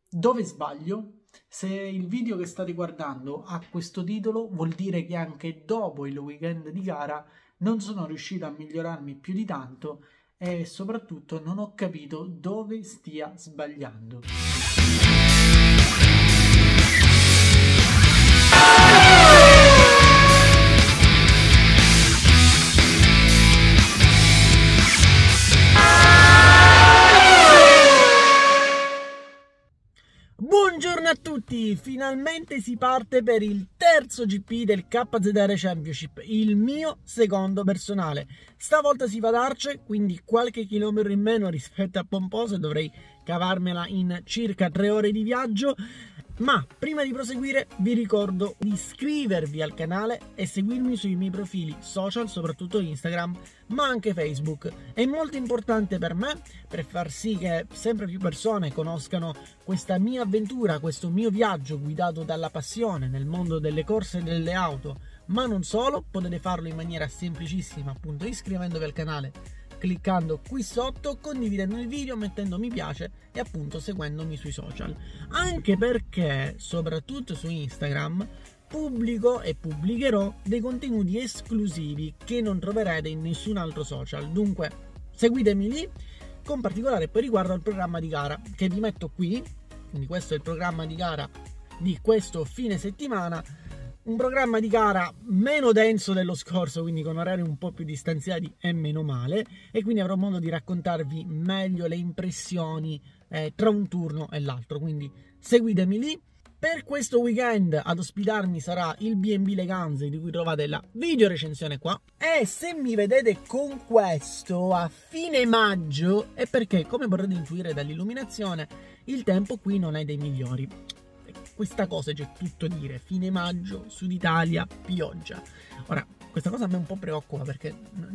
Dove sbaglio? Se il video che state guardando ha questo titolo, vuol dire che anche dopo il weekend di gara non sono riuscito a migliorarmi più di tanto e soprattutto non ho capito dove stia sbagliando. Buongiorno a tutti, finalmente si parte per il terzo GP del KZR Championship, il mio secondo personale. Stavolta si va ad Arce, quindi qualche chilometro in meno rispetto a Pomposo, dovrei cavarmela in circa 3 ore di viaggio. Ma prima di proseguire vi ricordo di iscrivervi al canale e seguirmi sui miei profili social, soprattutto Instagram, ma anche Facebook. È molto importante per me, per far sì che sempre più persone conoscano questa mia avventura, questo mio viaggio guidato dalla passione nel mondo delle corse e delle auto. Ma non solo, potete farlo in maniera semplicissima, appunto iscrivendovi al canale, cliccando qui sotto, condividendo il video, mettendo mi piace e appunto seguendomi sui social. Anche perché, soprattutto su Instagram, pubblico e pubblicherò dei contenuti esclusivi che non troverete in nessun altro social. Dunque, seguitemi lì, con particolare poi riguardo al programma di gara che vi metto qui. Quindi questo è il programma di gara di questo fine settimana. Un programma di gara meno denso dello scorso, quindi con orari un po' più distanziati e meno male, e quindi avrò modo di raccontarvi meglio le impressioni tra un turno e l'altro, quindi seguitemi lì. Per questo weekend ad ospitarmi sarà il B&B Leganze, di cui trovate la video recensione qua, e se mi vedete con questo a fine maggio è perché, come potrete intuire dall'illuminazione, il tempo qui non è dei migliori. Questa cosa c'è tutto dire, fine maggio, Sud Italia, pioggia. Ora, questa cosa a me un po' preoccupa perché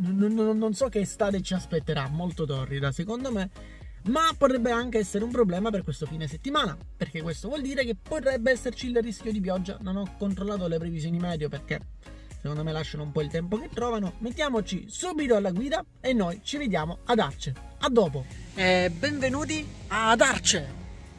non so che estate ci aspetterà, molto torrida secondo me, ma potrebbe anche essere un problema per questo fine settimana, perché questo vuol dire che potrebbe esserci il rischio di pioggia. Non ho controllato le previsioni meteo perché secondo me lasciano un po' il tempo che trovano. Mettiamoci subito alla guida e noi ci vediamo ad Arce. A dopo! Benvenuti ad Arce!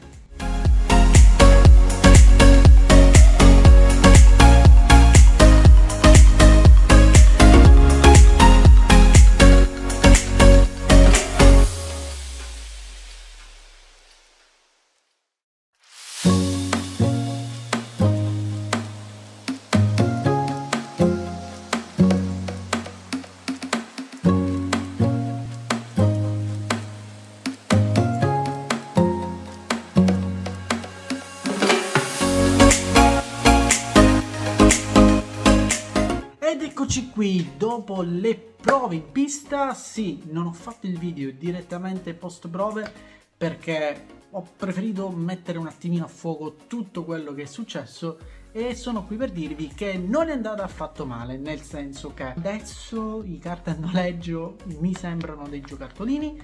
Ed eccoci qui, dopo le prove in pista. Sì, non ho fatto il video direttamente post prove perché ho preferito mettere un attimino a fuoco tutto quello che è successo e sono qui per dirvi che non è andata affatto male, nel senso che adesso i kart a noleggio mi sembrano dei giocattolini,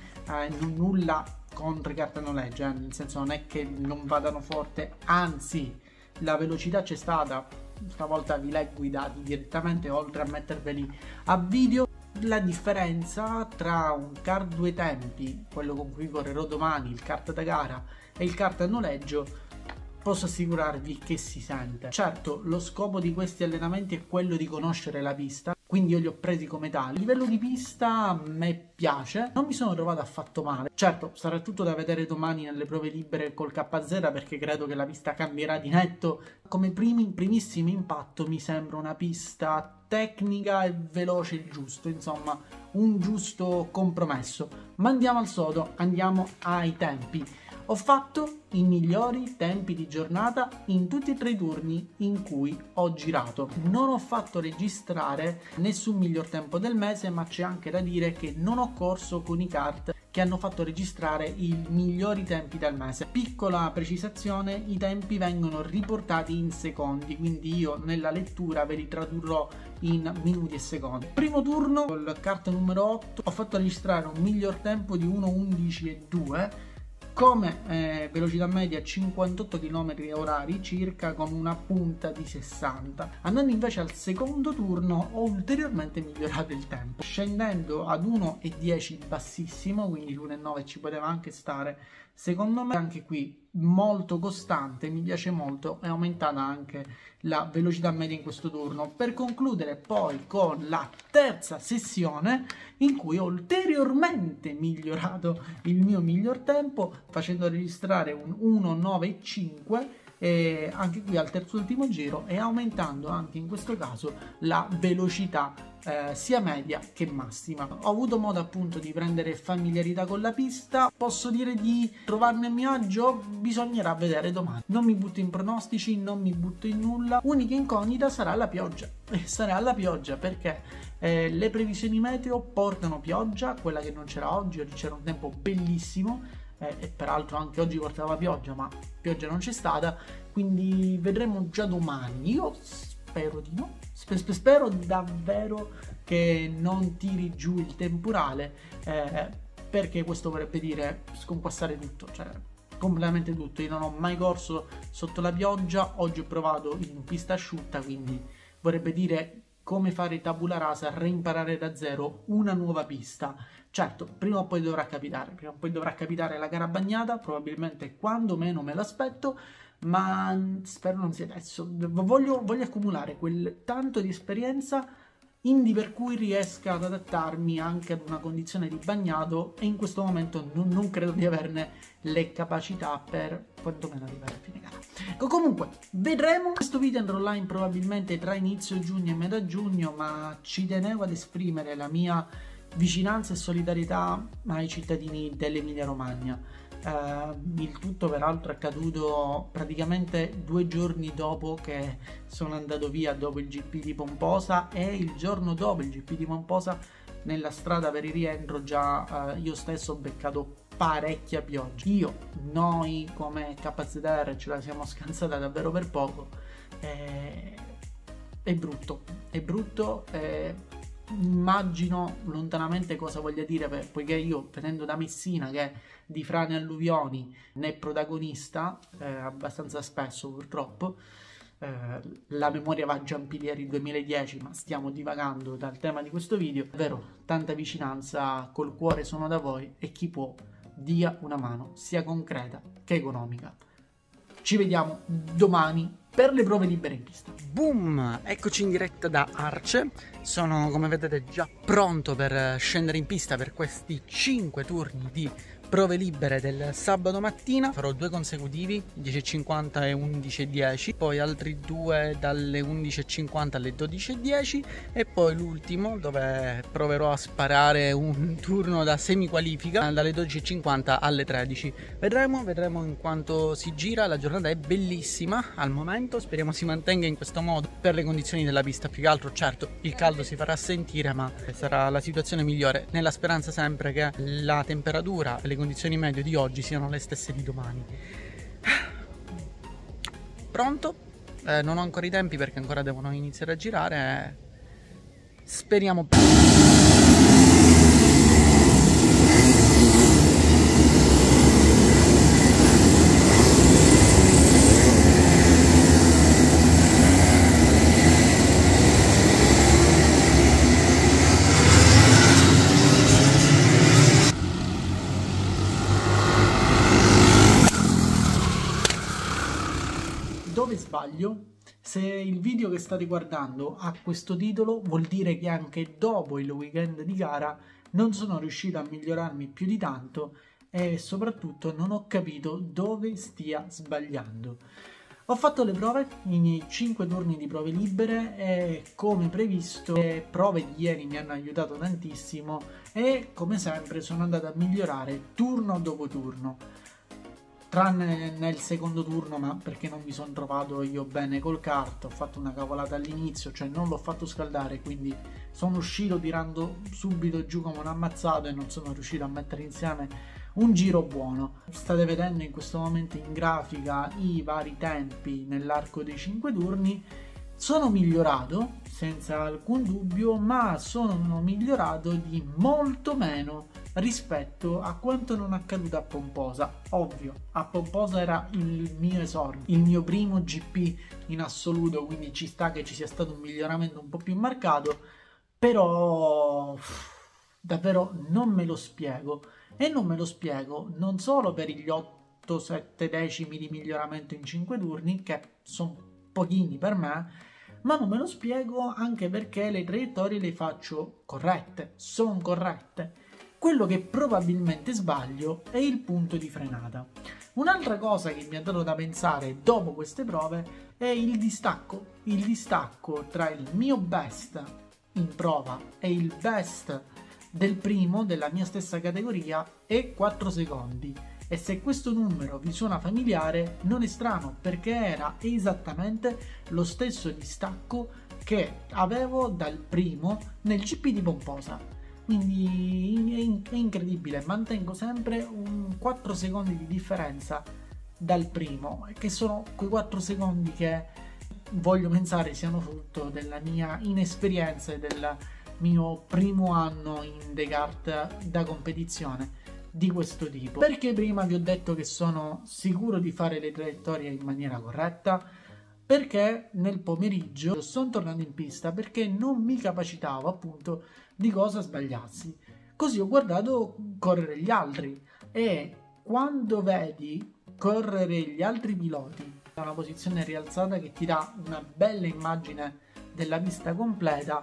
nulla contro i kart a noleggio, nel senso non è che non vadano forte, anzi la velocità c'è stata. Stavolta vi leggo i dati direttamente, oltre a metterveli a video. La differenza tra un kart due tempi, quello con cui correrò domani, il kart da gara, e il kart a noleggio, posso assicurarvi che si sente. Certo, lo scopo di questi allenamenti è quello di conoscere la pista, quindi io li ho presi come tali. Il livello di pista a me piace, non mi sono trovato affatto male. Certo, sarà tutto da vedere domani nelle prove libere col KZ, perché credo che la pista cambierà di netto. Come primissimo impatto mi sembra una pista tecnica e veloce il giusto, insomma un giusto compromesso. Ma andiamo al sodo, andiamo ai tempi. Ho fatto i migliori tempi di giornata in tutti e 3 i turni in cui ho girato. Non ho fatto registrare nessun miglior tempo del mese, ma c'è anche da dire che non ho corso con i kart che hanno fatto registrare i migliori tempi del mese. Piccola precisazione, i tempi vengono riportati in secondi, quindi io nella lettura ve li tradurrò in minuti e secondi. Primo turno, col kart numero 8, ho fatto registrare un miglior tempo di 1:11,2, come velocità media 58 km/h circa, con una punta di 60. Andando invece al secondo turno ho ulteriormente migliorato il tempo, scendendo ad 1:10 bassissimo, quindi l'1:9 ci poteva anche stare secondo me anche qui molto costante, mi piace molto, è aumentata anche la velocità media in questo turno, per concludere poi con la terza sessione in cui ho ulteriormente migliorato il mio miglior tempo facendo registrare un 1.9.5 e anche qui al terzo ultimo giro, e aumentando anche in questo caso la velocità sia media che massima. Ho avuto modo appunto di prendere familiarità con la pista, posso dire di trovarmi a mio agio, bisognerà vedere domani. Non mi butto in pronostici, non mi butto in nulla, unica incognita sarà la pioggia, e sarà la pioggia perché le previsioni meteo portano pioggia, quella che non c'era oggi c'era un tempo bellissimo, e peraltro anche oggi portava pioggia, ma pioggia non c'è stata, quindi vedremo già domani. Io spero di no, spero davvero che non tiri giù il temporale, perché questo vorrebbe dire sconquassare tutto, cioè completamente tutto. Io non ho mai corso sotto la pioggia, oggi ho provato in pista asciutta, quindi vorrebbe dire come fare tabula rasa, reimparare da zero una nuova pista. Certo, prima o poi dovrà capitare la gara bagnata, probabilmente quando meno me l'aspetto, ma spero non sia adesso. Voglio accumulare quel tanto di esperienza indie per cui riesca ad adattarmi anche ad una condizione di bagnato, e in questo momento non credo di averne le capacità per quantomeno arrivare a fine gara. Comunque vedremo. Questo video andrà online probabilmente tra inizio giugno e metà giugno, ma ci tenevo ad esprimere la mia vicinanza e solidarietà ai cittadini dell'Emilia Romagna. Il tutto peraltro è accaduto praticamente 2 giorni dopo che sono andato via, dopo il GP di Pomposa, e il giorno dopo il GP di Pomposa nella strada per il rientro già io stesso ho beccato parecchia pioggia. Noi come KZR ce la siamo scansata davvero per poco. È brutto. Immagino lontanamente cosa voglia dire, poiché io, venendo da Messina, che di frane e alluvioni ne è protagonista abbastanza spesso purtroppo, la memoria va a Giampilieri 2010, ma stiamo divagando dal tema di questo video. Davvero tanta vicinanza, col cuore sono da voi, e chi può dia una mano sia concreta che economica. Ci vediamo domani per le prove libere in pista. Boom! Eccoci in diretta da Arce. Sono, come vedete, già pronto per scendere in pista per questi 5 turni di prove libere del sabato mattina. Farò 2 consecutivi, 10.50 e 11.10, poi altri 2 dalle 11.50 alle 12.10, e poi l'ultimo dove proverò a sparare un turno da semiqualifica dalle 12.50 alle 13. Vedremo in quanto si gira. La giornata è bellissima al momento, speriamo si mantenga in questo modo per le condizioni della pista. Più che altro, certo, il caldo si farà sentire, ma sarà la situazione migliore, nella speranza sempre che la temperatura e le condizioni meteo di oggi siano le stesse di domani. Pronto? Non ho ancora i tempi perché ancora devono iniziare a girare. Speriamo bene. Dove sbaglio? Se il video che state guardando ha questo titolo, vuol dire che anche dopo il weekend di gara non sono riuscito a migliorarmi più di tanto, e soprattutto non ho capito dove stia sbagliando. Ho fatto le prove, i miei 5 turni di prove libere, e come previsto le prove di ieri mi hanno aiutato tantissimo, e come sempre sono andato a migliorare turno dopo turno. Tranne nel secondo turno, ma perché non mi sono trovato io bene col kart, ho fatto una cavolata all'inizio, cioè non l'ho fatto scaldare, quindi sono uscito tirando subito giù come un ammazzato e non sono riuscito a mettere insieme un giro buono. State vedendo in questo momento in grafica i vari tempi nell'arco dei 5 turni. Sono migliorato senza alcun dubbio, ma sono migliorato di molto meno rispetto a quanto non accaduto a Pomposa. Ovvio, a Pomposa era il mio esordio, il mio primo GP in assoluto, quindi ci sta che ci sia stato un miglioramento un po' più marcato, però davvero non me lo spiego. e non me lo spiego non solo per gli 8-7 decimi di miglioramento in 5 turni, che sono pochini per me, ma non me lo spiego anche perché le traiettorie le faccio corrette, sono corrette. Quello che probabilmente sbaglio è il punto di frenata. Un'altra cosa che mi ha dato da pensare dopo queste prove è il distacco tra il mio best in prova e il best del primo della mia stessa categoria è 4 secondi. E se questo numero vi suona familiare, non è strano, perché era esattamente lo stesso distacco che avevo dal primo nel GP di Pomposa. Quindi è incredibile, mantengo sempre un 4 secondi di differenza dal primo, che sono quei 4 secondi che voglio pensare siano frutto della mia inesperienza e del mio primo anno in Descartes da competizione di questo tipo. Perché prima vi ho detto che sono sicuro di fare le traiettorie in maniera corretta? Perché nel pomeriggio sono tornato in pista perché non mi capacitavo appunto di cosa sbagliassi. Così ho guardato correre gli altri e quando vedi correre gli altri piloti da una posizione rialzata che ti dà una bella immagine della pista completa,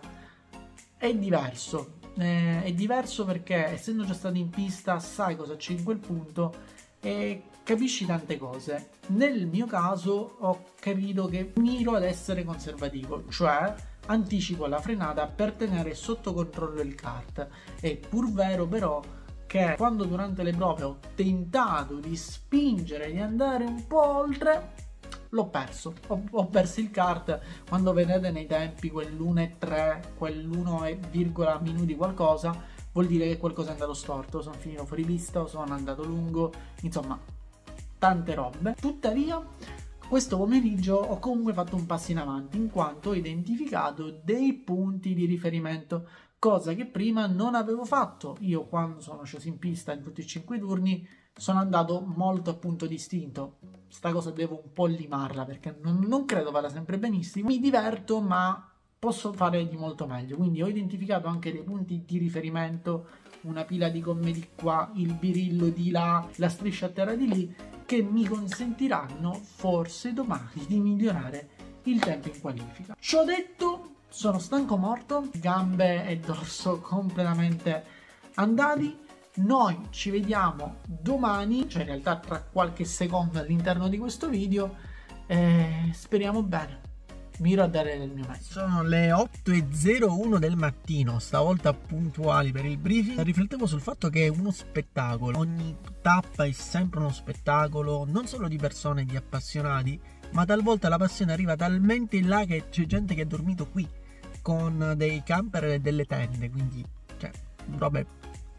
è diverso. È diverso perché essendo già stato in pista sai cosa c'è in quel punto e capisci tante cose. Nel mio caso ho capito che miro ad essere conservativo, cioè anticipo la frenata per tenere sotto controllo il kart. È pur vero però che quando durante le prove ho tentato di spingere, di andare un po' oltre, l'ho perso. Ho perso il kart. Quando vedete nei tempi quell'1,3, quell'1, minuti qualcosa, vuol dire che qualcosa è andato storto, sono finito fuori pista o sono andato lungo, insomma tante robe. Tuttavia questo pomeriggio ho comunque fatto un passo in avanti in quanto ho identificato dei punti di riferimento, cosa che prima non avevo fatto. Io quando sono sceso in pista in tutti i 5 turni sono andato molto a punto distinto. Sta cosa devo un po' limarla perché non credo vada sempre benissimo. Mi diverto ma posso fare di molto meglio, quindi ho identificato anche dei punti di riferimento, una pila di gomme di qua, il birillo di là, la striscia a terra di lì, che mi consentiranno forse domani di migliorare il tempo in qualifica. Ciò detto, sono stanco morto, gambe e dorso completamente andati. Noi ci vediamo domani, cioè in realtà tra qualche secondo all'interno di questo video, e speriamo bene. Miro a dare il mio meglio. Sono le 8:01 del mattino, stavolta puntuali per il briefing. Riflettevo sul fatto che è uno spettacolo, ogni tappa è sempre uno spettacolo, non solo di persone, di appassionati, ma talvolta la passione arriva talmente in là che c'è gente che ha dormito qui con dei camper e delle tende, quindi cioè robe.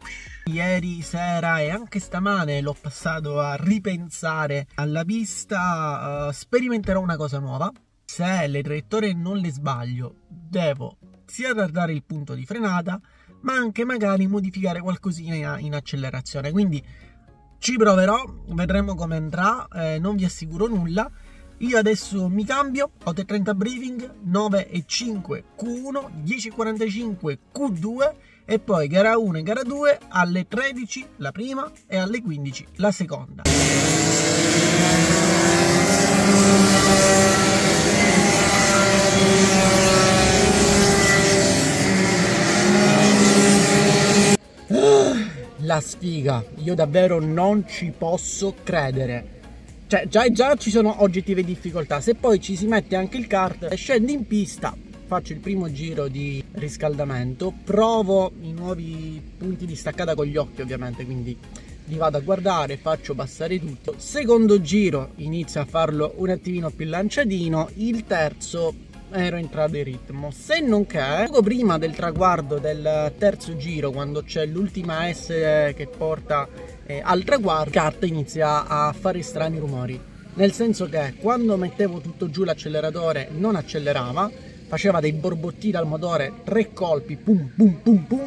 Ieri sera e anche stamane l'ho passato a ripensare alla pista. Sperimenterò una cosa nuova. Se le traiettorie non le sbaglio, devo sia tardare il punto di frenata, ma anche magari modificare qualcosina in accelerazione. Quindi ci proverò, vedremo come andrà, non vi assicuro nulla. Io adesso mi cambio, 8:30 briefing, 9:05 Q1, 10:45 Q2 e poi gara 1 e gara 2 alle 13 la prima e alle 15 la seconda. La sfiga, io davvero non ci posso credere. Cioè già ci sono oggettive difficoltà, se poi ci si mette anche il kart, scendo in pista, faccio il primo giro di riscaldamento, provo i nuovi punti di staccata con gli occhi ovviamente, quindi li vado a guardare, faccio passare tutto. Secondo giro inizio a farlo un attimino più lanciadino, il terzo ero entrato in ritmo, se non che poco prima del traguardo del terzo giro, quando c'è l'ultima S che porta al traguardo, il kart inizia a fare strani rumori, nel senso che quando mettevo tutto giù l'acceleratore non accelerava, faceva dei borbotti dal motore, 3 colpi, pum pum pum pum,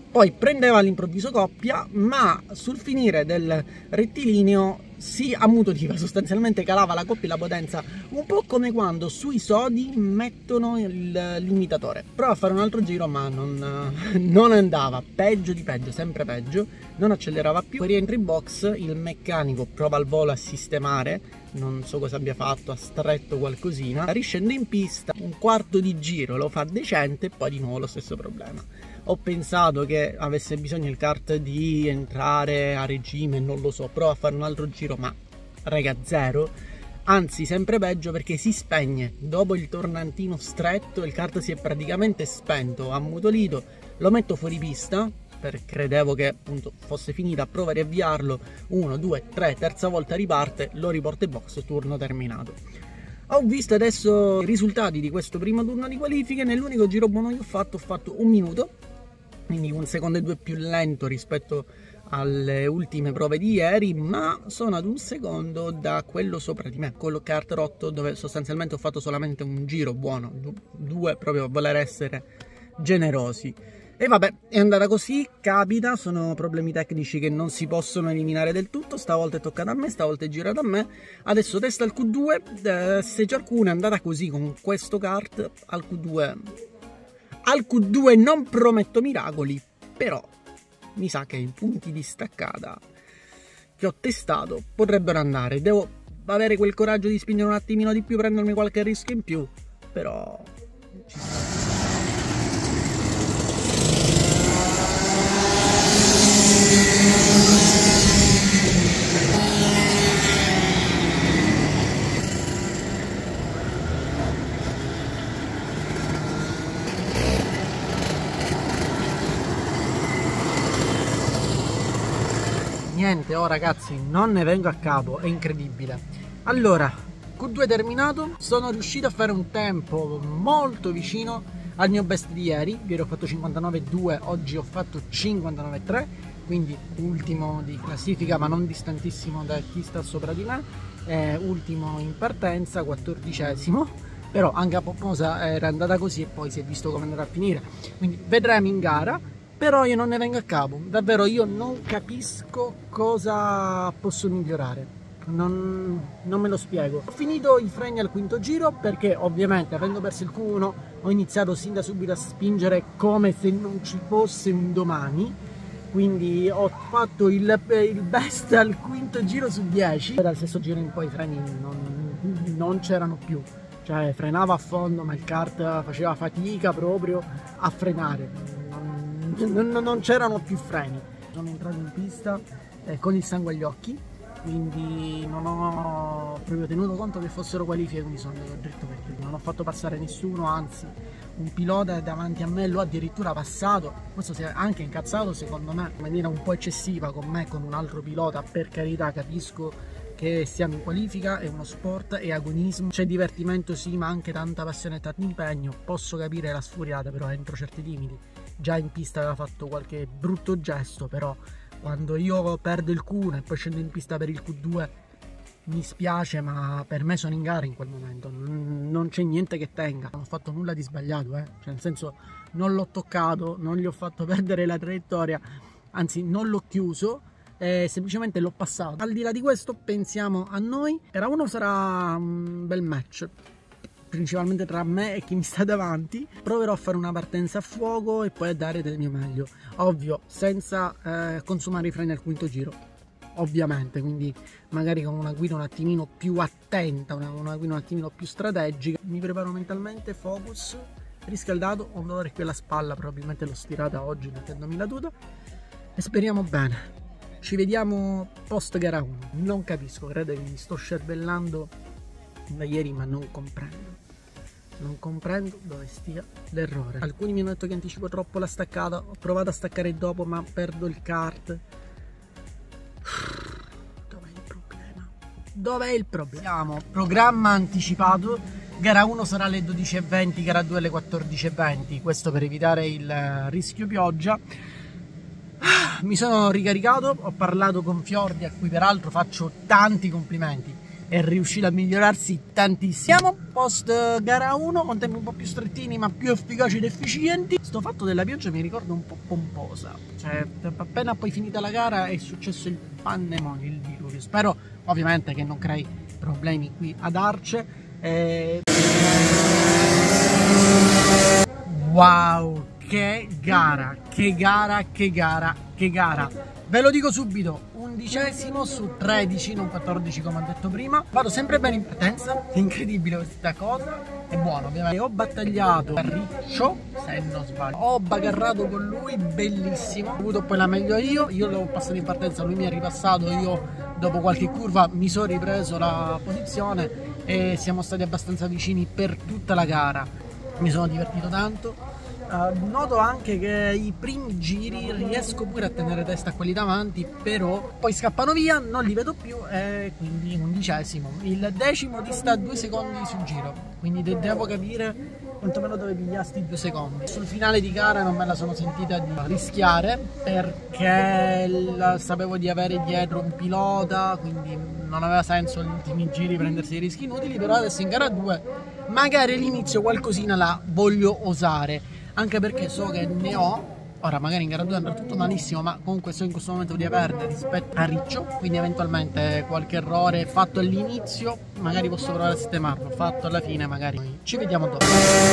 poi prendeva all'improvviso coppia, ma sul finire del rettilineo si ammutoliva, sostanzialmente calava la coppia e la potenza, un po' come quando sui sodi mettono l'imitatore. Prova a fare un altro giro, ma non andava, peggio di peggio, sempre peggio, non accelerava più. Poi rientra in box, il meccanico prova al volo a sistemare, non so cosa abbia fatto, ha stretto qualcosina, riscende in pista, un quarto di giro lo fa decente e poi di nuovo lo stesso problema. Ho pensato che avesse bisogno il kart di entrare a regime, non lo so, provo a fare un altro giro, ma raga, zero. Anzi, sempre peggio, perché si spegne dopo il tornantino stretto, il kart si è praticamente spento, ammutolito. Lo metto fuori pista, perché credevo che appunto fosse finita, provo a riavviarlo, 1, 2, 3, terza volta riparte, lo riporto in box, turno terminato. Ho visto adesso i risultati di questo primo turno di qualifiche. Nell'unico giro buono che ho fatto 1 minuto, quindi 1 secondo e 2 più lento rispetto alle ultime prove di ieri, ma sono ad 1 secondo da quello sopra di me, quello kart rotto, dove sostanzialmente ho fatto solamente un giro buono, 2 proprio a voler essere generosi. E vabbè, è andata così, capita, sono problemi tecnici che non si possono eliminare del tutto. Stavolta è toccata a me, stavolta è girata a me. Adesso testa al Q2, se qualcuno è andata così con questo kart, al Q2 non prometto miracoli, però mi sa che i punti di staccata che ho testato potrebbero andare. Devo avere quel coraggio di spingere un attimino di più, prendermi qualche rischio in più, però ci sta. Niente, oh ragazzi, non ne vengo a capo, è incredibile. Allora, Q2 terminato, sono riuscito a fare un tempo molto vicino al mio best di ieri. Ieri ho fatto 59,2, oggi ho fatto 59,3, quindi ultimo di classifica, ma non distantissimo da chi sta sopra di me. Ultimo in partenza, 14esimo, però anche a Popposa era andata così e poi si è visto come andrà a finire, quindi vedremo in gara. Però io non ne vengo a capo, davvero io non capisco cosa posso migliorare, non me lo spiego. Ho finito i freni al quinto giro perché ovviamente avendo perso il Q1 ho iniziato sin da subito a spingere come se non ci fosse un domani, quindi ho fatto il best al quinto giro su 10. Dal sesto giro in poi i freni non c'erano più, cioè frenavo a fondo ma il kart faceva fatica proprio a frenare. Non c'erano più freni. Sono entrato in pista con il sangue agli occhi, quindi non ho proprio tenuto conto che fossero qualifiche, quindi sono andato dritto perché non ho fatto passare nessuno, anzi un pilota davanti a me l'ho addirittura passato. Questo si è anche incazzato secondo me in maniera un po' eccessiva con me, con un altro pilota. Per carità, capisco che siamo in qualifica, è uno sport, è agonismo, c'è divertimento sì, ma anche tanta passione e tanto impegno. Posso capire la sfuriata, però entro certi limiti. Già in pista aveva fatto qualche brutto gesto, però quando io perdo il Q1 e poi scendo in pista per il Q2 mi spiace, ma per me sono in gara in quel momento, non c'è niente che tenga. Non ho fatto nulla di sbagliato, cioè nel senso non l'ho toccato, non gli ho fatto perdere la traiettoria, anzi non l'ho chiuso, semplicemente l'ho passato. Al di là di questo pensiamo a noi. Gara 1 sarà un bel match, principalmente tra me e chi mi sta davanti. Proverò a fare una partenza a fuoco e poi a dare del mio meglio, ovvio senza consumare i freni al quinto giro, ovviamente, quindi magari con una guida un attimino più attenta, una guida un attimino più strategica. Mi preparo mentalmente, focus, riscaldato, ho un dolore qui alla spalla, probabilmente l'ho stirata oggi mettendomi la tuta e speriamo bene. Ci vediamo post gara 1. Non capisco, credo che mi sto scervellando da ieri, ma non comprendo dove stia l'errore. Alcuni mi hanno detto che anticipo troppo la staccata, ho provato a staccare dopo ma perdo il kart. Dov'è il problema? Dov'è il problema? Programma anticipato, gara 1 sarà alle 12:20, gara 2 alle 14:20, questo per evitare il rischio pioggia. Mi sono ricaricato, ho parlato con Fiordi, a cui peraltro faccio tanti complimenti, è riuscito a migliorarsi tantissimo. Siamo post gara 1 con tempi un po' più strettini ma più efficaci ed efficienti. Sto fatto della pioggia mi ricorda un po' pomposa, cioè appena poi finita la gara è successo il pandemonio, il diluvio. Spero ovviamente che non crei problemi qui ad Arce. Wow, che gara, che gara, che gara, che gara. Ve lo dico subito, 11° su 13, non 14 come ho detto prima. Vado sempre bene in partenza, è incredibile questa cosa, è buono ovviamente. Ho battagliato a Riccio, se non sbaglio, ho bagarrato con lui, bellissimo. Ho avuto poi la meglio io l'ho passato in partenza, lui mi ha ripassato, io dopo qualche curva mi sono ripreso la posizione e siamo stati abbastanza vicini per tutta la gara. Mi sono divertito tanto. Noto anche che i primi giri riesco pure a tenere testa a quelli davanti, però poi scappano via, non li vedo più e quindi 11°. Il 10° dista 2 secondi sul giro, quindi devo capire quantomeno dove pigliasti 2 secondi. Sul finale di gara non me la sono sentita di rischiare perché sapevo di avere dietro un pilota, quindi non aveva senso negli ultimi giri prendersi dei rischi inutili. Però adesso in gara 2 magari all'inizio qualcosina la voglio osare, anche perché so che ne ho. Ora magari in gara 2 andrà tutto malissimo, ma comunque so in questo momento di averne rispetto a Riccio, quindi eventualmente qualche errore fatto all'inizio magari posso provare a sistemarlo, fatto alla fine magari ci vediamo dopo.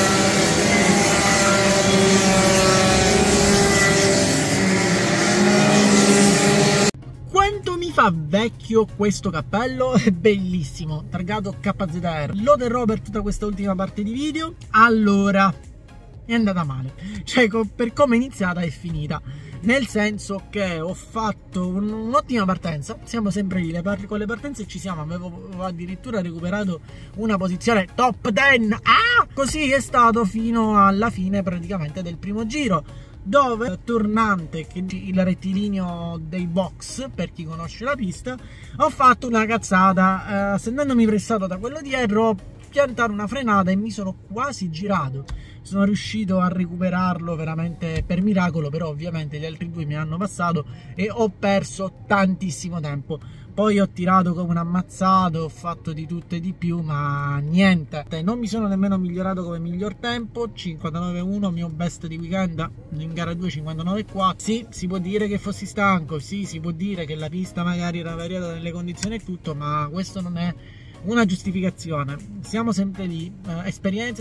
Quanto mi fa vecchio questo cappello, è bellissimo, targato KZR. Lo terrò per tutta questa ultima parte di video. Allora, è andata male, cioè per come è iniziata è finita, nel senso che ho fatto un'ottima partenza, siamo sempre lì, con le partenze ci siamo, avevo addirittura recuperato una posizione top 10, così è stato fino alla fine praticamente del primo giro, dove tornante, che il rettilineo dei box, per chi conosce la pista, ho fatto una cazzata, sentendomi pressato da quello dietro, piantare una frenata e mi sono quasi girato. Sono riuscito a recuperarlo veramente per miracolo, però ovviamente gli altri due mi hanno passato e ho perso tantissimo tempo. Poi ho tirato come un ammazzato, ho fatto di tutto e di più, ma niente. Non mi sono nemmeno migliorato come miglior tempo, 59,1 mio best di weekend, in gara 2 59,4. Sì, si può dire che fossi stanco, sì, si può dire che la pista magari era variata nelle condizioni e tutto, ma questo non è una giustificazione. Siamo sempre lì, esperienza.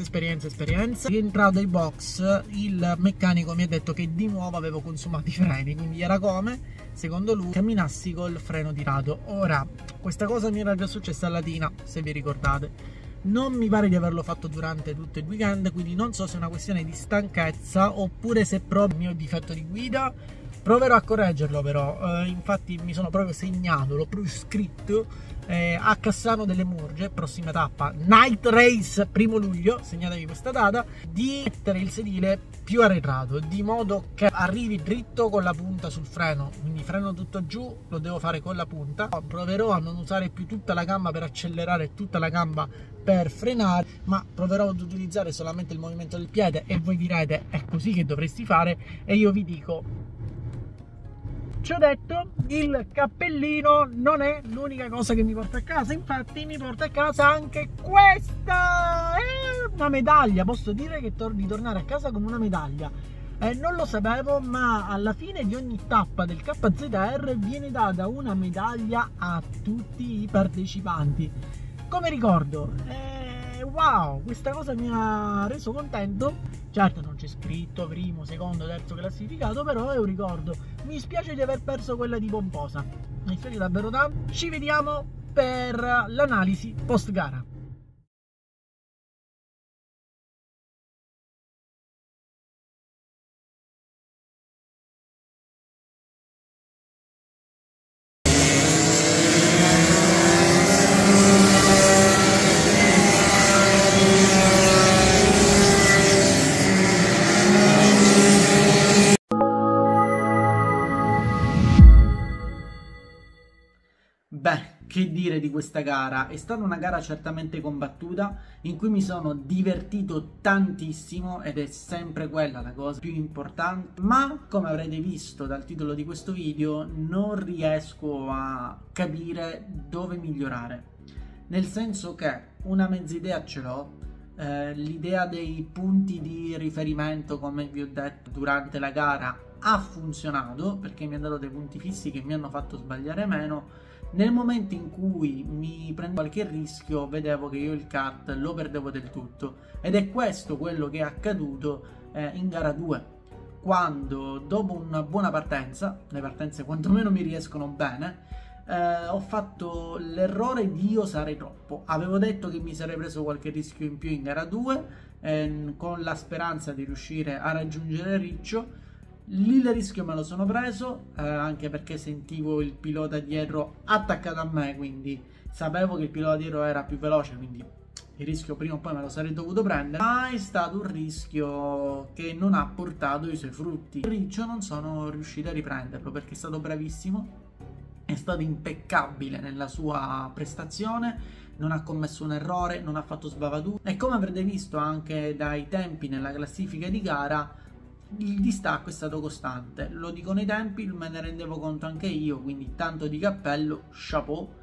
Rientrato ai box, il meccanico mi ha detto che di nuovo avevo consumato i freni, quindi era come, secondo lui, camminassi col freno tirato. Ora, questa cosa mi era già successa a Latina, se vi ricordate. Non mi pare di averlo fatto durante tutto il weekend, quindi non so se è una questione di stanchezza oppure se è proprio il mio difetto di guida. Proverò a correggerlo però, infatti mi sono proprio segnato, l'ho proprio scritto a Cassano delle Murge, prossima tappa, Night Race 1° luglio, segnatevi questa data, di mettere il sedile più arretrato, di modo che arrivi dritto con la punta sul freno, quindi freno tutto giù, lo devo fare con la punta. Proverò a non usare più tutta la gamba per accelerare e tutta la gamba per frenare, ma proverò ad utilizzare solamente il movimento del piede e voi direte è così che dovresti fare e io vi dico, ci ho detto, il cappellino non è l'unica cosa che mi porta a casa, infatti mi porta a casa anche questa, una medaglia, posso dire che di tornare a casa con una medaglia. Non lo sapevo, ma alla fine di ogni tappa del KZR viene data una medaglia a tutti i partecipanti come ricordo. Wow, questa cosa mi ha reso contento. Certo non c'è scritto primo, secondo, terzo classificato, però è un ricordo. Mi spiace di aver perso quella di Pomposa, mi spiace davvero tanto. Ci vediamo per l'analisi post gara. Beh, che dire di questa gara? È stata una gara certamente combattuta, in cui mi sono divertito tantissimo ed è sempre quella la cosa più importante, ma come avrete visto dal titolo di questo video non riesco a capire dove migliorare. nel senso che una mezza idea ce l'ho. L'idea dei punti di riferimento, come vi ho detto durante la gara, ha funzionato perché mi ha dato dei punti fissi che mi hanno fatto sbagliare meno. Nel momento in cui mi prendevo qualche rischio, vedevo che io il kart lo perdevo del tutto, ed è questo quello che è accaduto in gara 2, quando dopo una buona partenza, le partenze quantomeno mi riescono bene, ho fatto l'errore di osare troppo. Avevo detto che mi sarei preso qualche rischio in più in gara 2 con la speranza di riuscire a raggiungere Riccio. Lì il rischio me lo sono preso, anche perché sentivo il pilota dietro attaccato a me, quindi sapevo che il pilota dietro era più veloce, quindi il rischio prima o poi me lo sarei dovuto prendere, ma è stato un rischio che non ha portato i suoi frutti. Riccio non sono riuscito a riprenderlo perché è stato bravissimo, è stato impeccabile nella sua prestazione, non ha commesso un errore, non ha fatto sbavature, e come avrete visto anche dai tempi nella classifica di gara, il distacco è stato costante. Lo dicono i tempi, me ne rendevo conto anche io, quindi tanto di cappello, chapeau.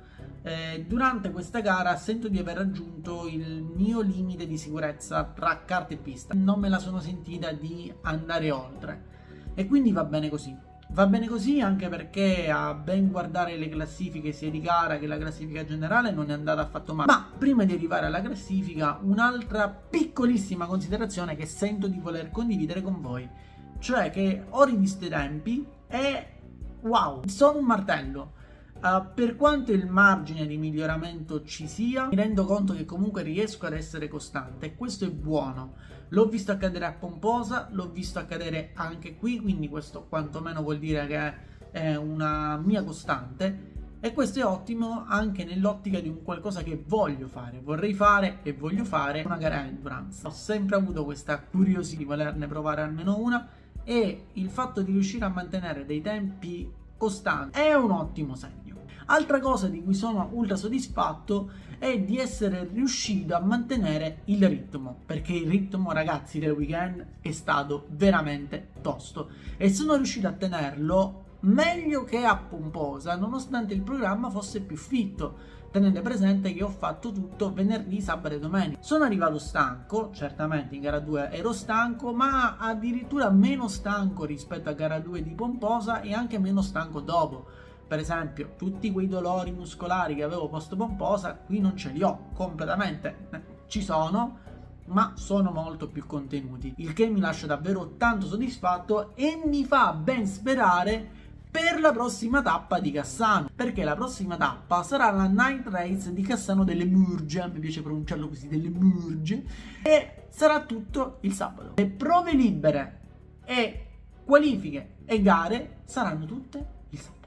Durante questa gara sento di aver raggiunto il mio limite di sicurezza tra kart e pista, non me la sono sentita di andare oltre, e quindi va bene così. Va bene così, anche perché a ben guardare le classifiche sia di gara che la classifica generale non è andata affatto male. Ma prima di arrivare alla classifica, un'altra piccolissima considerazione che sento di voler condividere con voi, cioè che ho rivisto i tempi e wow, sono un martello. Per quanto il margine di miglioramento ci sia, mi rendo conto che comunque riesco ad essere costante, e questo è buono. L'ho visto accadere a Pomposa, l'ho visto accadere anche qui, quindi questo quantomeno vuol dire che è una mia costante, e questo è ottimo anche nell'ottica di un qualcosa che voglio fare, vorrei fare e voglio fare, una gara endurance. Ho sempre avuto questa curiosità di volerne provare almeno una, e il fatto di riuscire a mantenere dei tempi costanti è un ottimo segno. Altra cosa di cui sono ultra soddisfatto è di essere riuscito a mantenere il ritmo, perché il ritmo, ragazzi, del weekend è stato veramente tosto, e sono riuscito a tenerlo meglio che a Pomposa, nonostante il programma fosse più fitto. Tenete presente che ho fatto tutto venerdì, sabato e domenica. Sono arrivato stanco, certamente in gara 2 ero stanco, ma addirittura meno stanco rispetto a gara 2 di Pomposa, e anche meno stanco dopo. Per esempio, tutti quei dolori muscolari che avevo post Pomposa, qui non ce li ho completamente. Ci sono, ma sono molto più contenuti, il che mi lascia davvero tanto soddisfatto e mi fa ben sperare per la prossima tappa di Cassano, perché la prossima tappa sarà la Night Race di Cassano delle Murge, mi piace pronunciarlo così, delle Murge, e sarà tutto il sabato. Le prove libere e qualifiche e gare saranno tutte il sabato.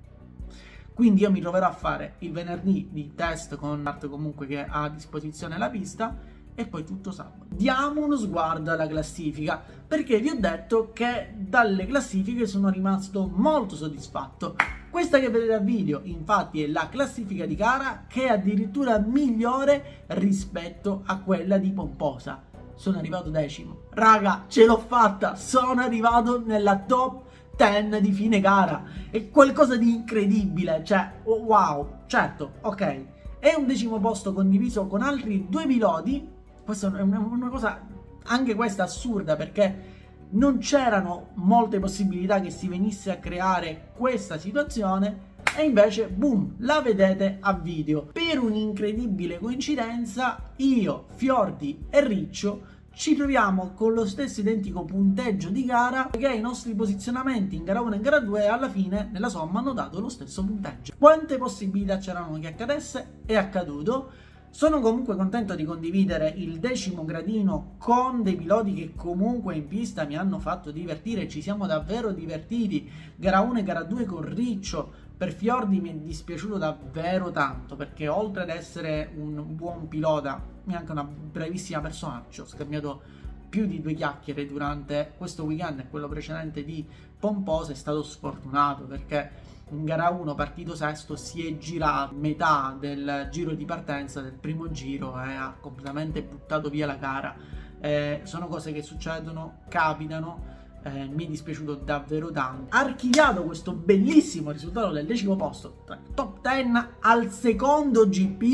Quindi io mi troverò a fare il venerdì di test con kart comunque che ha a disposizione la pista, e poi tutto sabato. Diamo uno sguardo alla classifica, perché vi ho detto che dalle classifiche sono rimasto molto soddisfatto. Questa che vedete a video infatti è la classifica di gara, che è addirittura migliore rispetto a quella di Pomposa. Sono arrivato 10º, raga, ce l'ho fatta, sono arrivato nella top 10 di fine gara, è qualcosa di incredibile, cioè wow. Certo, ok, è un 10º posto condiviso con altri 2 piloti. Questa è una cosa, anche questa assurda, perché non c'erano molte possibilità che si venisse a creare questa situazione, e invece boom, la vedete a video. Per un'incredibile coincidenza io, Fiordi e Riccio ci troviamo con lo stesso identico punteggio di gara, che i nostri posizionamenti in gara 1 e in gara 2 alla fine nella somma hanno dato lo stesso punteggio. Quante possibilità c'erano che accadesse? È accaduto. Sono comunque contento di condividere il 10º gradino con dei piloti che comunque in pista mi hanno fatto divertire, ci siamo davvero divertiti. Gara 1 e gara 2 con Riccio. Per Fiordi mi è dispiaciuto davvero tanto, perché oltre ad essere un buon pilota è anche una bravissima persona. Ci ho scambiato più di 2 chiacchiere durante questo weekend, e quello precedente di Pomposa. È stato sfortunato perché in gara 1, partito sesto, si è girato metà del giro di partenza del primo giro e ha completamente buttato via la gara. Sono cose che succedono, capitano. Mi è dispiaciuto davvero tanto. Archiviato questo bellissimo risultato del 10º posto tra il top 10 al secondo GP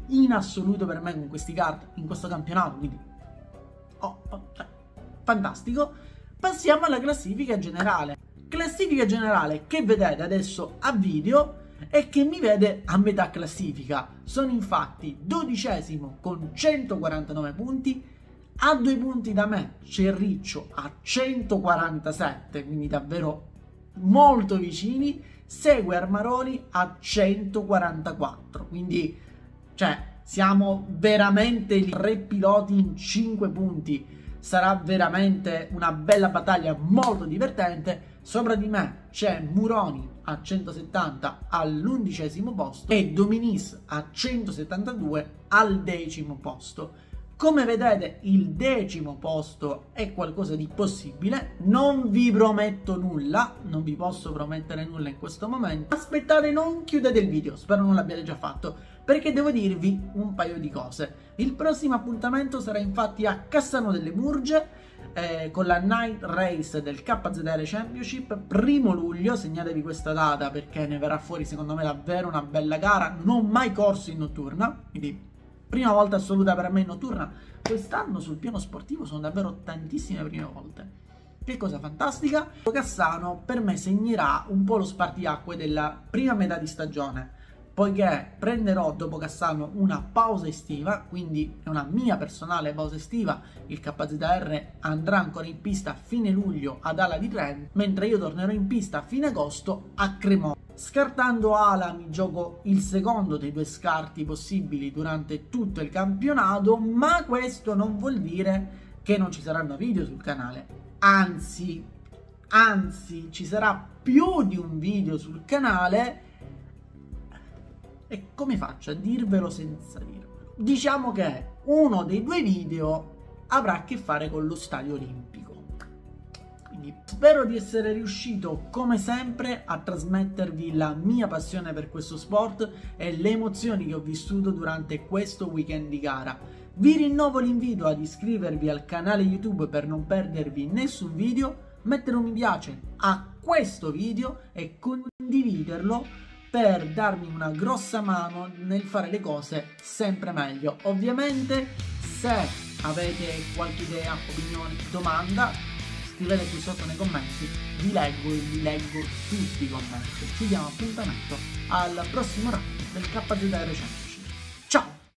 in assoluto per me con questi card in questo campionato, quindi cioè, fantastico. Passiamo alla classifica generale. Classifica generale che vedete adesso a video e che mi vede a metà classifica. Sono infatti 12° con 149 punti, a 2 punti da me c'è Riccio a 147, quindi davvero molto vicini, segue Armaroli a 144, quindi cioè siamo veramente lì, 3 piloti in 5 punti. Sarà veramente una bella battaglia molto divertente. Sopra di me c'è Muroni a 170 all'11° posto e Dominis a 172 al 10° posto. Come vedete il 10° posto è qualcosa di possibile, non vi prometto nulla, non vi posso promettere nulla in questo momento. Aspettate, non chiudete il video, spero non l'abbiate già fatto, perché devo dirvi un paio di cose. Il prossimo appuntamento sarà infatti a Cassano delle Murge, con la Night Race del KZR Championship, 1° luglio, segnatevi questa data perché ne verrà fuori secondo me davvero una bella gara, non mai corso in notturna, quindi prima volta assoluta per me in notturna. Quest'anno sul piano sportivo sono davvero tantissime prime volte. Che cosa fantastica. Cassano per me segnerà un po' lo spartiacque della prima metà di stagione, poiché prenderò dopo Cassano una pausa estiva, quindi è una mia personale pausa estiva. Il KZR andrà ancora in pista a fine luglio ad Ala di Trento, mentre io tornerò in pista a fine agosto a Cremona. Scartando Ala mi gioco il secondo dei 2 scarti possibili durante tutto il campionato, ma questo non vuol dire che non ci saranno video sul canale. Anzi, ci sarà più di un video sul canale. E come faccio a dirvelo senza dirvelo? Diciamo che uno dei 2 video avrà a che fare con lo stadio olimpico. Quindi spero di essere riuscito come sempre a trasmettervi la mia passione per questo sport e le emozioni che ho vissuto durante questo weekend di gara. Vi rinnovo l'invito ad iscrivervi al canale YouTube per non perdervi nessun video, mettere un mi piace a questo video e condividerlo per darmi una grossa mano nel fare le cose sempre meglio. Ovviamente se avete qualche idea, opinione, domanda, scrivete qui sotto nei commenti, vi leggo e vi leggo tutti i commenti. Ci diamo appuntamento al prossimo round del KZR Championship.